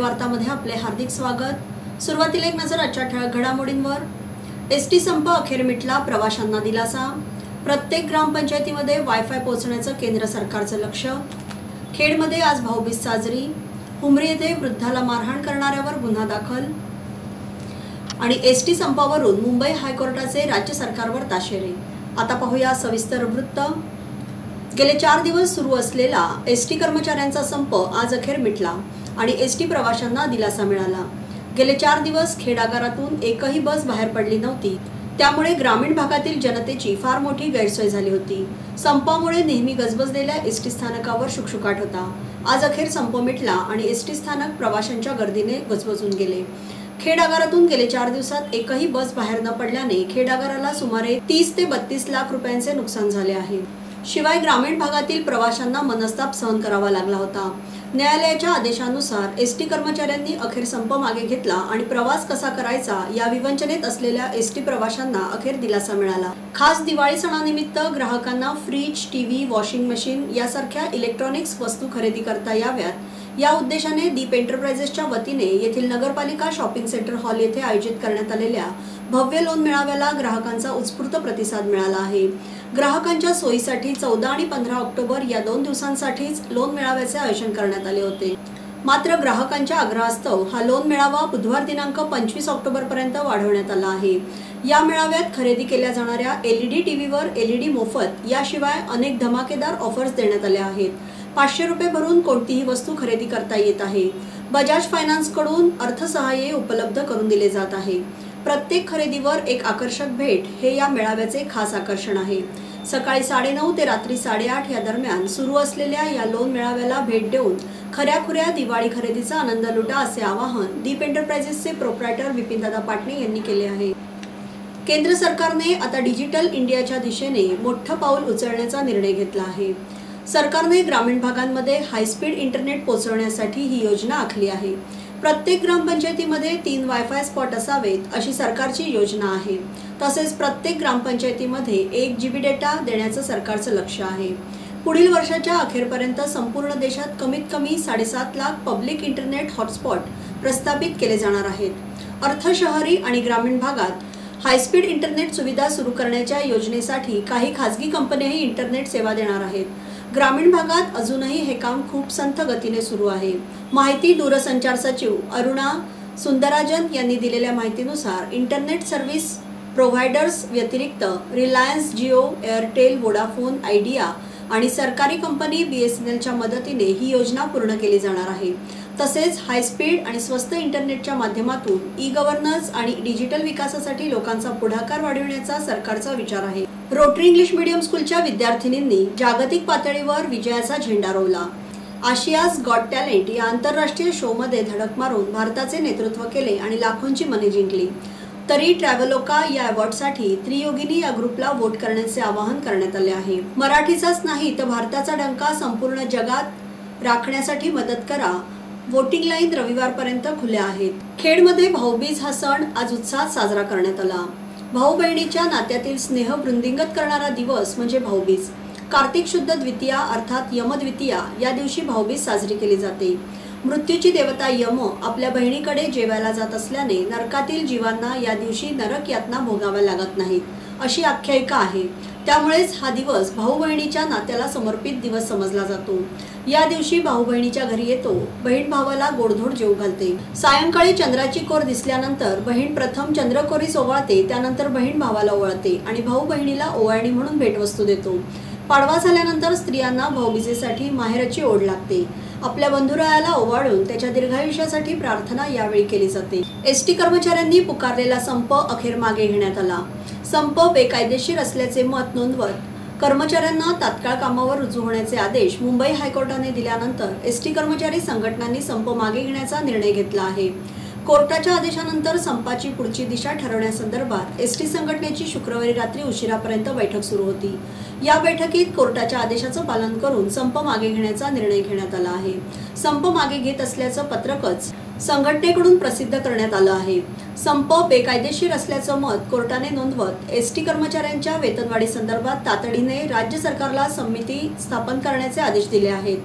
वार्तामध्ये आपले हार्दिक स्वागत। सुरुवातीला एक नजर आजच्या ठळक घडामोडींवर। एसटी संप अखेर मिटला, प्रवाशांना दिलासा। प्रत्येक ग्रामपंचायतीमध्ये वायफाय पोहोचण्याचं केंद्र सरकारचं लक्ष। खेडमध्ये आज भाऊबीज साजरी। हुमरी येथे वृद्धाला मारहाण करणाऱ्यावर गुन्हा दाखल। आणि एसटी संपावरून मुंबई हायकोर्टाचे राज्य सरकारवर ताशेरे। आता पाहूया सविस्तर वृत्त। गेले 4 दिवस सुरू असलेला एसटी कर्मचाऱ्यांचा संप आज अखेर मिटला आणि एसटी प्रवाशांना दिलासा मिळाला। गेले 4 दिवस खेड आगारातून एकही बस बाहेर पडली नव्हती, त्यामुळे ग्रामीण भागातील जनतेची फार मोठी गैरसोय झाली होती। संपामुळे नेहमी गजबजलेल्या एसटी स्थानकावर शुकशुकाट होता। आज अखेर संप मिटला आणि एसटी स्थानक प्रवाशांच्या गर्दीने गजबजून गेले। खेड आगारातून गेले 4 दिवसात एकही बस बाहेर न पडल्याने खेड आगाराला सुमारे 30 ते 32 लाख रुपयांचे नुकसान झाले आहे। शिवाय ग्रामीण भागातील प्रवाशांना मनस्ताप सहन करावा लागला होता। न्यायालयाच्या आदेशानुसार एसटी कर्मचाऱ्यांनी अखेर संप मागे घेतला आणि प्रवास कसा करायचा या विवंचनेत असलेल्या एसटी प्रवाशांना अखेर दिलासा मिळाला। खास दिवाळी सणानिमित्त ग्राहकांना फ्रीज, टीव्ही, वॉशिंग मशीन यासारख्या इलेक्ट्रॉनिक्स वस्तू खरेदी करता याव्यात या उद्देशाने दीप एंटरप्राइजेसच्या वतीने येथील नगरपालिका शॉपिंग सेंटर हॉल येथे आयोजित करण्यात आलेल्या भव्य लोन मेळाव्याला ग्राहकांचा उत्स्फूर्त प्रतिसाद मिळाला आहे। ग्राहकांच्या सोयीसाठी 14 आणि 15 ऑक्टोबर या 2 दिवसांसाठीच लोन मेळाव्याचे आयोजन करण्यात आले होते। मात्र ग्राहकांच्या आग्रहास्तव हा लोन मेळावा बुधवार दिनांक 25 ऑक्टोबर पर्यंत वाढवण्यात आला आहे। या मेळाव्यात खरेदी केल्या जाणाऱ्या एलईडी टीव्हीवर एलईडी मोफत, याशिवाय अनेक धमाकेदार ऑफर्स देण्यात आल्या आहेत। 500 रुपये भरून कोणतीही वस्तू खरेदी करता येत आहे। बजाज फायनान्स कडून अर्थसहाय्य उपलब्ध करून दिले जात आहे। प्रत्येक खरेदीवर एक आकर्षक भेट हे या मेळाव्याचे खास आकर्षण आहे। सकाळी 9:30 ते रात्री 8:30 या दरम्यान सुरू असलेल्या या लोन मेळाव्याला भेट देऊन खऱ्याखुऱ्या दिवाळी खरेदीचा आनंद लुटा, असे आवाहन दीप एंटरप्राइजेसचे प्रोप्रायटर विपिनदादा पाटणे यांनी केले आहे। केंद्र सरकारने आता डिजिटल इंडियाच्या दिशेने मोठं पाऊल उचलण्याचा निर्णय घेतला आहे। सरकारने ग्रामीण भागांमध्ये हायस्पीड इंटरनेट पोहोचवण्यासाठी ही योजना आखली आहे। प्रत्येक ग्रामपंचायतीमध्ये 3 वायफाय स्पॉट असावेत अशी सरकारची योजना आहे। तसेच प्रत्येक ग्रामपंचायतीमध्ये 1 GB डेटा देण्याचं सरकारचं लक्ष आहे। पुढील वर्षाच्या अखेरपर्यंत संपूर्ण देशात कमीत कमी 7.5 लाख पब्लिक इंटरनेट हॉटस्पॉट प्रस्थापित केले जाणार आहेत। अर्ध शहरी आणि ग्रामीण भागात हायस्पीड इंटरनेट सुविधा सुरू करण्याच्या योजनेसाठी काही खासगी कंपन्याही इंटरनेट सेवा देणार आहेत। ग्रामीण भागात अजूनही हे काम खूप संथ गतीने सुरू आहे। माहिती दूरसंचार सचिव अरुणा सुंदराजन यांनी दिलेल्या माहितीनुसार इंटरनेट सर्व्हिस प्रोव्हायडर्स व्यतिरिक्त Reliance Jio, Airtel, Vodafone, Idea आणि सरकारी कंपनी BSNLच्या मदतीने ही योजना पूर्ण केली जाणार आहे। तसेच हायस्पीड आणि स्वस्त इंटरनेटच्या माध्यमातून ई-गव्हर्नन्स आणि डिजिटल विकासासाठी लोकांचा पुढाकार वाढविण्याचा सरकारचा विचार आहे। रोटरी इंग्लिश मीडियम स्कूलच्या विद्यार्थिनींनी जागतिक पातळीवर विजयाचा झेंडा रोवला। आशियाज गॉट टॅलेंट या आंतरराष्ट्रीय शो मध्ये धडक मारून भारताचे नेतृत्व केले आणि लाखोंची मने जिंकली। तरी ट्रॅव्हलोका या अवॉर्डसाठी त्रियोगिनी या ग्रुपला वोट करण्याचे आवाहन करण्यात आले आहे। मराठीचाच नाही तर भारताचा डंका संपूर्ण जगात राखण्यासाठी मदत करा। वोटिंग लाईन रविवारपर्यंत खुल्या आहेत। खेडमध्ये भाऊबीज हा सण आज उत्साहात साजरा करण्यात आला। भाऊ बहिणीच्या नात्यातील स्नेह वृद्धिंगत करणारा दिवस म्हणजे भाऊबीज। कार्तिक शुद्ध द्वितीया अर्थात यमद्वितीया या दिवशी भाऊबीज साजरी केली जाते। मृत्यूची देवता यम आपल्या बहिणीकडे जेवायला जात असल्याने नरकातील जीवांना या दिवशी नरक यातना भोगाव्या लागत नाहीत, अशी आख्यायिका आहे। त्यामुळेच हा दिवस भाऊ बहिणीच्या नात्याला समर्पित दिवस समजला जातो। या दिवशी भाऊ बहिणीच्या घरी येतो, बहीण भावाला गोडधोड जेवू घालते। सायंकाळी चंद्राची कोर दिसल्यानंतर बहीण प्रथम चंद्रकोरी ओवाळते, त्यानंतर बहीण भावाला ओवाळते आणि भाऊ बहिणीला ओवाळणी म्हणून भेटवस्तू देतो। पाडवा झाल्यानंतर स्त्रियांना भाऊबीजेसाठी माहेरची ओढ लागते। आपल्या बंधुरायाला ओवाळून त्याच्या दीर्घायुष्यासाठी प्रार्थना यावेळी केली जाते। एसटी कर्मचाऱ्यांनी पुकारलेला संप अखेर मागे घेण्यात आला। संप बेकायदेशीर असल्याचे मत नोंदवत कर्मचाऱ्यांना तात्काळ कामावर रुजू होण्याचे आदेश मुंबई हायकोर्टाने दिल्यानंतर एसटी कर्मचारी संघटनांनी संप मागे घेण्याचा निर्णय घेतला आहे। कोर्टाच्या आदेशानंतर संपाची पुढची दिशा ठरवण्यासंदर्भात एसटी संघटनेची शुक्रवारी रात्री उशिरापर्यंत बैठक सुरू होती। या बैठकीत कोर्टाच्या आदेशाचं पालन करून संप मागे घेण्याचा निर्णय घेण्यात आला आहे। संप मागे घेत असल्याचं पत्रकच संघटनेकडून प्रसिद्ध करण्यात आलं आहे। संप बेकायदेशीर असल्याचं मत कोर्टाने नोंदवत एसटी कर्मचाऱ्यांच्या वेतनवाढी संदर्भात तातडीने राज्य सरकारला समिती स्थापन करण्याचे आदेश दिले आहेत।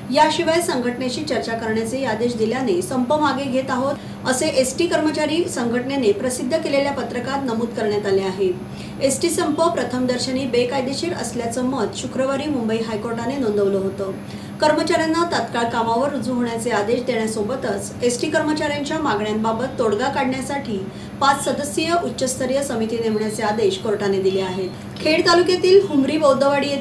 याशिवाय संघटनेशी चर्चा करण्याचे आदेश दिल्याने संप मागे घेत आहोत असे एसटी कर्मचारी संघटनेने प्रसिद्ध केलेल्या पत्रकात नमूद करण्यात आले आहे। एसटी संप प्रथमदर्शनी बेकायदेशीर असल्याचं मत शुक्रवारी मुंबई हायकोर्टाने नोंदवलं होतं। कर्मचाऱ्यांना तात्काळ कामावर रुजू होण्याचे आदेश देण्यासोबतच एसटी कर्मचाऱ्यांच्या मागण्यांबाबत तोडगा काढण्यासाठी 5 सदस्यीय उच्चस्तरीय समिती नेमण्याचे आदेश कोर्टाने दिले आहेत। खेड तालुक्यातील हुमरी बौद्धवाडी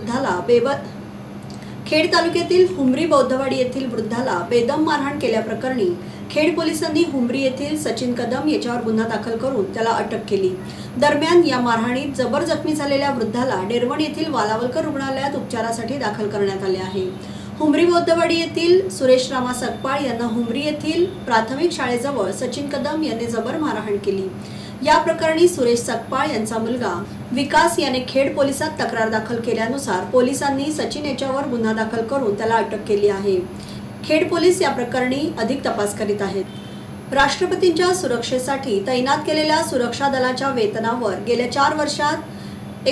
येथील वृद्धाला बेदम मारहाण केल्याप्रकरणी खेड पोलिसांनी हुमरी येथील सचिन कदम याच्यावर गुन्हा दाखल करून त्याला अटक केली। दरम्यान या मारहाणीत जबर जखमी झालेल्या वृद्धाला डेरवण येथील वालावलकर रुग्णालयात उपचारासाठी दाखल करण्यात आले आहे। हुमरी बौद्धवाडी येथील सुरेश रामा सकपाळ यांना हुमरी येथील प्राथमिक शाळेजवळ सचिन कदम यांनी जबर मारहाण केली। या प्रकरणी सुरेश सकपाळ यांचा मुलगा विकास याने खेड पोलिसात तक्रार दाखल केल्यानुसार पोलिसांनी सचिन याच्यावर गुन्हा दाखल करून त्याला अटक केली आहे। खेड पोलीस या प्रकरणी अधिक तपास करीत आहेत। राष्ट्रपतींच्या सुरक्षेसाठी तैनात केलेल्या सुरक्षा दलाच्या वेतनावर गेल्या 4 वर्षात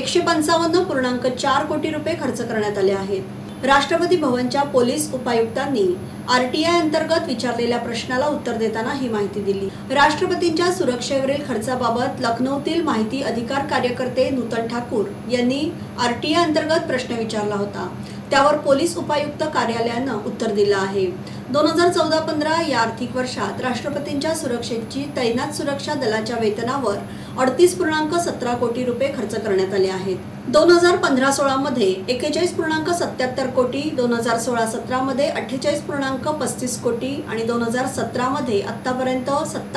155.4 कोटी रुपये खर्च करण्यात आले आहेत। राष्ट्रपती भवनच्या पोलीस उपायुक्तांनी आरटीआय अंतर्गत विचारलेल्या प्रश्नाला उत्तर देताना ही माहिती दिली। राष्ट्रपतींच्या सुरक्षेवरील खर्चाबाबत लखनौतील माहिती अधिकार कार्यकर्ते नूतन ठाकूर यांनी आरटीआय अंतर्गत प्रश्न विचारला होता। त्यावर पोलीस उपायुक्त कार्यालयाने उत्तर दिलं आहे। 2014-15 या आर्थिक वर्षात राष्ट्रपतींच्या सुरक्षेची तैनात सुरक्षा दलाच्या वेतनावर 38.17 कोटी रुपये खर्च करण्यात आले आहेत। 2015-16 मध्ये 41.77 कोटी, 2016-17 मध्ये 48.35 कोटी आणि 2017 मध्ये आतापर्यंत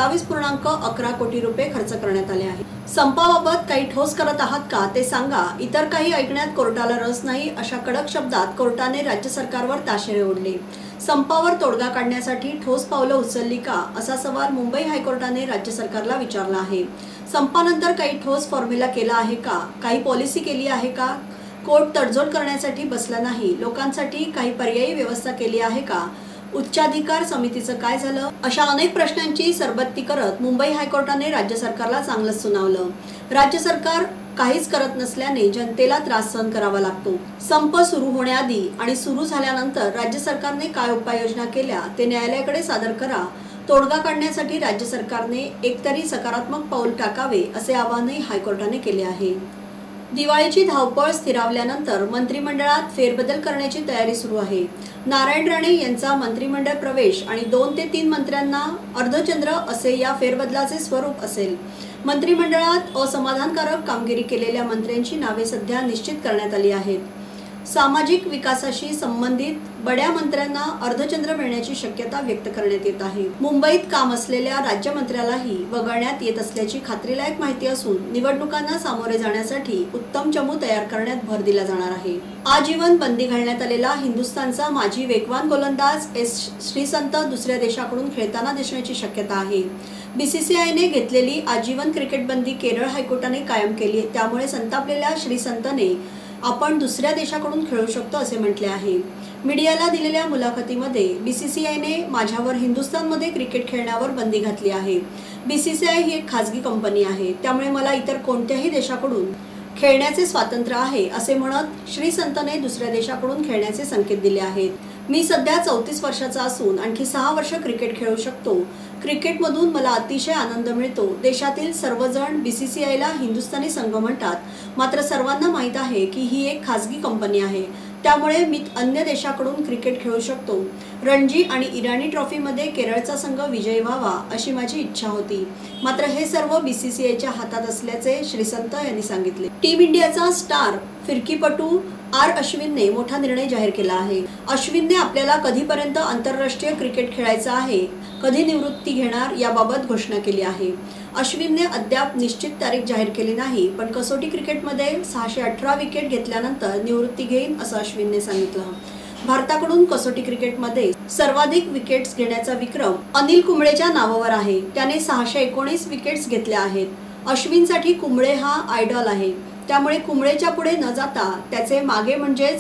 27.11 कोटी रुपये खर्च करण्यात आले आहेत। संपाबाबत काही ठोस करत आहात का ते सांगा, इतर काही ऐकण्यात कोर्टाला रस नाही, अशा कडक शब्दात कोर्टाने राज्य सरकारवर ताशेरे ओढले। संपावर तोडगा काढण्यासाठी ठोस पावलं उचलली का, असा सवाल मुंबई हायकोर्टाने राज्य सरकारला विचारला आहे। संपानंतर काही ठोस फॉर्म्युला केला आहे का, काही पॉलिसी केली आहे का, कोर्ट तडजोड करण्यासाठी बसला नाही, लोकांसाठी काही पर्यायी व्यवस्था केली आहे का, उच्चाधिकार समितीचं काय झालं, अशा अनेक प्रश्नांची सरबत्ती करत मुंबई हायकोर्टाने राज्य सरकारला चांगलंच सुनावलं। राज्य सरकार काहीच करत नसल्याने जनतेला त्रास सहन करावा लागतो। संप सुरू होण्याआधी आणि सुरू झाल्यानंतर राज्य सरकारने काय उपाययोजना केल्या ते न्यायालयाकडे सादर करा। तोडगा काढण्यासाठी राज्य सरकारने एकतरी सकारात्मक पाऊल टाकावे असे आवाहनही हायकोर्टाने केले आहे। दिवाळीची धावपळ स्थिरावल्यानंतर मंत्रिमंडळात फेरबदल करण्याची तयारी सुरू आहे। नारायण राणे यांचा मंत्रिमंडळ प्रवेश आणि 2 ते 3 मंत्र्यांना अर्धचंद्र असे या फेरबदलाचे स्वरूप असेल। मंत्रिमंडळात असमाधानकारक कामगिरी केलेल्या मंत्र्यांची नावे सध्या निश्चित करण्यात आली आहेत। सामाजिक विकासाशी संबंधित बड्या मंत्र्यांना अर्धचंद्र मिळण्याची शक्यता व्यक्त करण्यात येत आहे। मुंबईत काम असलेल्या राज्यमंत्र्यालाही वगळण्यात येत असल्याची खात्रीलायक माहिती असून निवडणुकांना सामोरे जाण्यासाठी उत्तम चमू तयार करण्यात भर दिला जाणार आहे। आजीवन बंदी घालण्यात आलेला हिंदुस्थानचा माजी वेगवान गोलंदाज श्रीसंत दुसऱ्या देशाकडून खेळताना दिसण्याची शक्यता आहे। बीसीसीआयने घेतलेली आजीवन क्रिकेट बंदी केरळ हायकोर्टाने कायम केली, त्यामुळे संतापलेल्या श्रीसंतने आपण दुसऱ्या देशाकडून खेळू शकतो असे म्हटले आहे। मीडियाला दिलेल्या मुलाखतीमध्ये बीसीसीआयने माझ्यावर हिंदुस्थानमध्ये क्रिकेट खेळण्यावर बंदी घातली आहे। बीसीसीआय ही एक खाजगी कंपनी आहे, त्यामुळे मला इतर कोणत्याही देशाकडून खेळण्याचे स्वातंत्र्य आहे असे म्हणत श्रीसंतने दुसऱ्या देशाकडून खेळण्याचे संकेत दिले आहेत। मी सध्या 34 वर्षाचा असून आणखी 6 वर्ष क्रिकेट खेळू शकतो। क्रिकेटमधून मला अतिशय आनंद मिळतो। देशातील सर्वजण बीसीसीआयला हिंदुस्थानी संघ म्हणतात, मात्र सर्वांना माहीत आहे की ही एक खाजगी कंपनी आहे, त्यामुळे मी अन्य देशाकडून क्रिकेट खेळू शकतो। रणजी आणि इराणी ट्रॉफीमध्ये केरळचा संघ विजयी व्हावा अशी माझी इच्छा होती, मात्र हे सर्व बीसीसीआयच्या हातात असल्याचे श्रीसंत यांनी सांगितले। टीम इंडियाचा स्टार फिरकीपटू अश्विनने मोठा निर्णय जाहीर केला आहे। अश्विनने आपल्याला कधीपर्यंत आंतरराष्ट्रीय क्रिकेट खेळायचं आहे, कधी निवृत्ती घेणार याबाबत घोषणा केली आहे। अश्विनने अद्याप निश्चित तारीख जाहीर केली नाही, पण कसोटी क्रिकेटमध्ये 618 विकेट घेतल्यानंतर निवृत्ती घेईन असं अश्विनने सांगितलं। भारताकडून कसोटी क्रिकेटमध्ये सर्वाधिक विकेट्स घेण्याचा विक्रम अनिल कुंबळेच्या नावावर आहे। त्याने 619 विकेट्स घेतल्या आहेत। अश्विनसाठी कुंबळे हा आयडॉल आहे, त्यामुळे कुंबळेच्या पुढे न जाता त्याचे मागे म्हणजेच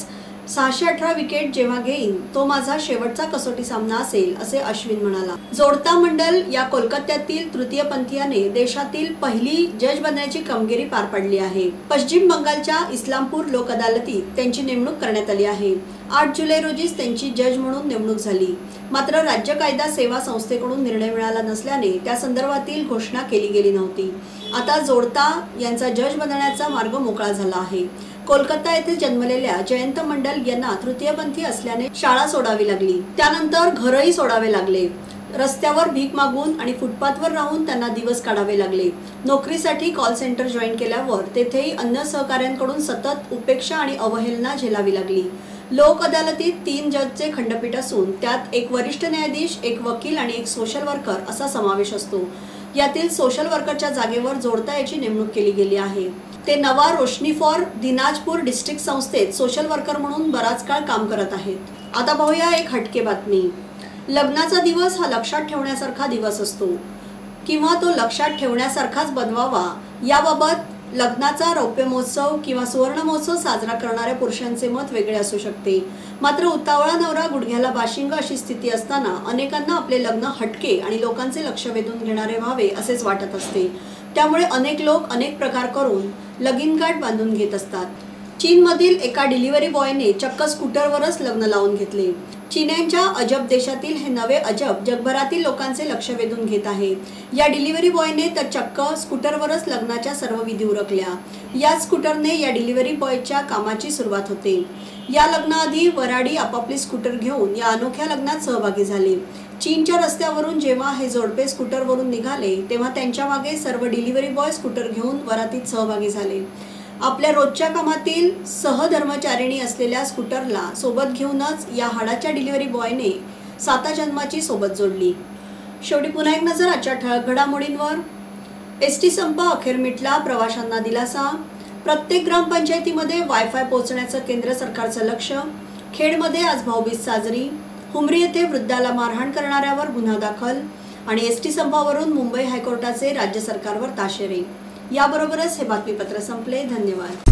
618 विकेट जेव्हा घेईन तो माझा शेवटचा कसोटी सामना असेल, असे अश्विन म्हणाला। जोडता मंडल या कोलकात्यातील तृतीयपंथीयाने देशातील पहिली जज बनण्याची कामगिरी पार पाडली आहे। पश्चिम बंगालच्या इस्लामपूर लोक अदालतीत त्यांची नेमणूक करण्यात आली आहे। 8 जुलै रोजीच त्यांची जज म्हणून नेमणूक झाली। मात्र राज्य कायदा सेवा संस्थेकडून निर्णय मिळाला नसल्याने त्या संदर्भातील घोषणा केली गेली नव्हती। आता जोडता यांचा जज बनण्याचा मार्ग मोकळा झाला आहे। कोलकाता येथे जन्मलेल्या जयंत मंडल यांना तृतीयपंथी असल्याने शाळा सोडावी लागली, त्यानंतर घरही सोडावे लागले। रस्त्यावर भीक मागून आणि फुटपाथवर राहून त्यांना दिवस काढावे लागले। नोकरीसाठी कॉल सेंटर जॉईन केल्यावर तेथेही अन्य सहकाऱ्यांकडून सतत उपेक्षा आणि अवहेलना झेलावी लागली। लोक अदालतीत 3 जजचे खंडपीठ असून त्यात एक वरिष्ठ न्यायाधीश, एक वकील आणि एक सोशल वर्कर असा समावेश असतो। यातील सोशल वर्करच्या जागेवर जोडता याची नेमणूक केली गेली आहे। ते नवा रोशनी फॉर दिनाजपूर डिस्ट्रिक्ट संस्थेत सोशल वर्कर म्हणून बराच काळ काम करत आहेत। आता पाहूया एक हटके बातमी। लग्नाचा दिवस हा लक्षात ठेवण्यासारखा दिवस असतो किंवा तो लक्षात ठेवण्यासारखाच बनवावा, याबाबत लग्नाचा रौप्य महोत्सव किंवा सुवर्ण महोत्सव साजरा करणाऱ्या पुरुषांचे मत वेगळे असू शकते। मात्र उतावळा नवरा गुडघ्याला बाशिंग अशी स्थिती असताना अनेकांना आपले लग्न हटके आणि लोकांचे लक्ष वेधून घेणारे व्हावे असेच वाटत असते। त्यामुळे अनेक लोक अनेक प्रकार करून लगीनगाठ बांधून घेत असतात। चीनमधील एका डिलिव्हरी बॉयने चक्क स्कूटरवरच लग्न लावून घेतले। चीन्यांच्या अजब देशातील हे नवे अजब जगभरातील लोकांचे लक्ष वेधून घेत आहे। या डिलिव्हरी बॉयने तर चक्क स्कूटरवरच लग्नाच्या सर्व विधी उरकल्या। या स्कूटरने या डिलिव्हरी बॉयच्या कामाची सुरुवात होते। या लग्नाआधी वराडी आपापली स्कूटर घेऊन या अनोख्या लग्नात सहभागी झाले। चीनच्या रस्त्यावरून जेव्हा हे जोडपे स्कूटरवरून निघाले तेव्हा त्यांच्या मागे सर्व डिलिव्हरी बॉय स्कूटर घेऊन वरातीत सहभागी झाले। आपल्या रोजच्या कामातील सहधर्मचारिणी असलेल्या स्कूटरला सोबत घेऊनच या हाडाच्या डिलिव्हरी बॉयने 7 जन्माची सोबत जोडली। शेवटी पुन्हा एक नजर आजच्या ठळक घडामोडींवर। एसटी संप अखेर मिटला, प्रवाशांना दिलासा। प्रत्येक ग्रामपंचायतीमध्ये वायफाय पोहोचण्याचं केंद्र सरकारचं लक्ष। खेडमध्ये आज भाऊबीज साजरी। हुमरी येथे वृद्धाला मारहाण करणाऱ्यावर गुन्हा दाखल। आणि एसटी संपावरून मुंबई हायकोर्टाचे राज्य सरकारवर ताशेरे। याबरोबरच हे बातमीपत्र संपले। धन्यवाद।